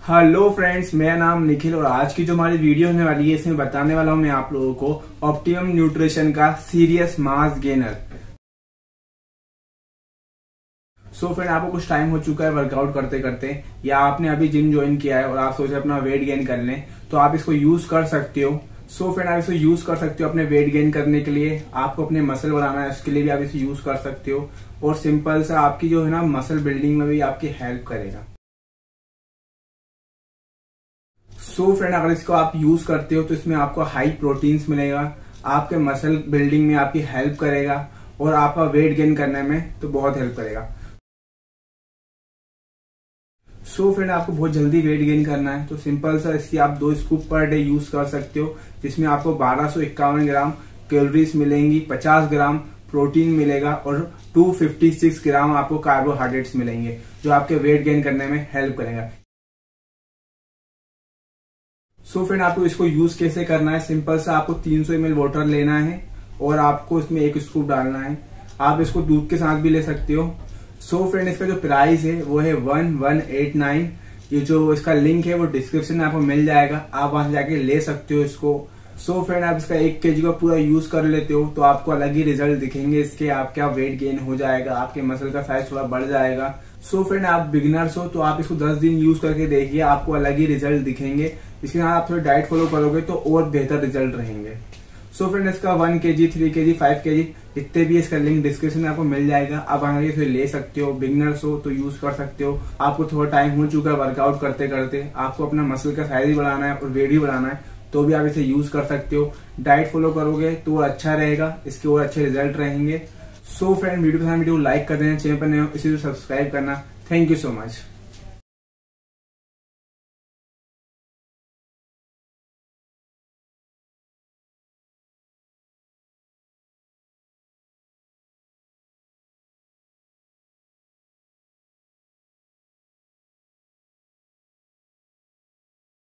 Hello friends, मेरा नाम निखिल और आज की जो हमारी वीडियो होने वाली है इसमें बताने वाला हूं मैं आप लोगों को ऑप्टिमम न्यूट्रिशन का serious mass gainer. So friend, आपको कुछ टाइम हो चुका है वर्कआउट करते करते या आपने अभी जिम ज्वाइन किया है और आप सोचे अपना वेट गेन कर लें तो आप इसको यूज कर सकते हो। सो फ्रेंड, आप इसको यूज कर सकते हो अपने वेट गेन करने के लिए। आपको अपने मसल बढ़ाना है उसके लिए भी आप इसे यूज कर सकते हो और सिंपल सा आपकी जो है ना मसल बिल्डिंग में भी आपकी हेल्प करेगा। सो फ्रेंड, अगर इसको आप यूज करते हो तो इसमें आपको हाई प्रोटीन्स मिलेगा, आपके मसल बिल्डिंग में आपकी हेल्प करेगा और आपका वेट गेन करने में तो बहुत हेल्प करेगा। सो फ्रेंड, आपको बहुत जल्दी वेट गेन करना है तो सिंपल सा इसकी आप 2 स्कूप पर डे यूज कर सकते हो, जिसमें आपको 1251 ग्राम कैलोरीज मिलेंगी, 50 ग्राम प्रोटीन मिलेगा और 256 ग्राम आपको कार्बोहाइड्रेट्स मिलेंगे जो आपके वेट गेन करने में हेल्प करेगा। सो फ्रेंड, आपको इसको यूज कैसे करना है, सिंपल सा आपको 300 ml वाटर लेना है और आपको इसमें 1 स्कूप डालना है। आप इसको दूध के साथ भी ले सकते हो। सो फ्रेंड, इसका जो प्राइस है वो है 1189। ये जो इसका लिंक है वो डिस्क्रिप्शन में आपको मिल जाएगा, आप वहां से जाके ले सकते हो इसको। सो फ्रेंड, आप इसका 1 kg का पूरा यूज कर लेते हो तो आपको अलग ही रिजल्ट दिखेंगे इसके। आपका वेट गेन हो जाएगा, आपके मसल का साइज थोड़ा बढ़ जाएगा। सो फ्रेंड, आप बिगिनर्स हो तो आप इसको 10 दिन यूज करके देखिए, आपको अलग ही रिजल्ट दिखेंगे। इसके साथ आप थोड़ी डाइट फॉलो करोगे तो और बेहतर रिजल्ट रहेंगे। सो फ्रेंड, इसका 1 kg, 3 kg, 5 kg जितने भी इसका लिंक डिस्क्रिप्शन में आपको मिल जाएगा, आप आगे से ले सकते हो। बिगिनर्स हो तो यूज कर सकते हो। आपको थोड़ा टाइम हो चुका है वर्कआउट करते करते, आपको अपना मसल का साइज भी बढ़ाना है और वेट भी बढ़ाना है तो भी आप इसे यूज कर सकते हो। डाइट फॉलो करोगे तो अच्छा रहेगा, इसके और अच्छे रिजल्ट रहेंगे। सो फ्रेंड, वीडियो को लाइक कर देना, चैनल पर नए हो इसे सब्सक्राइब करना। Thank you so much.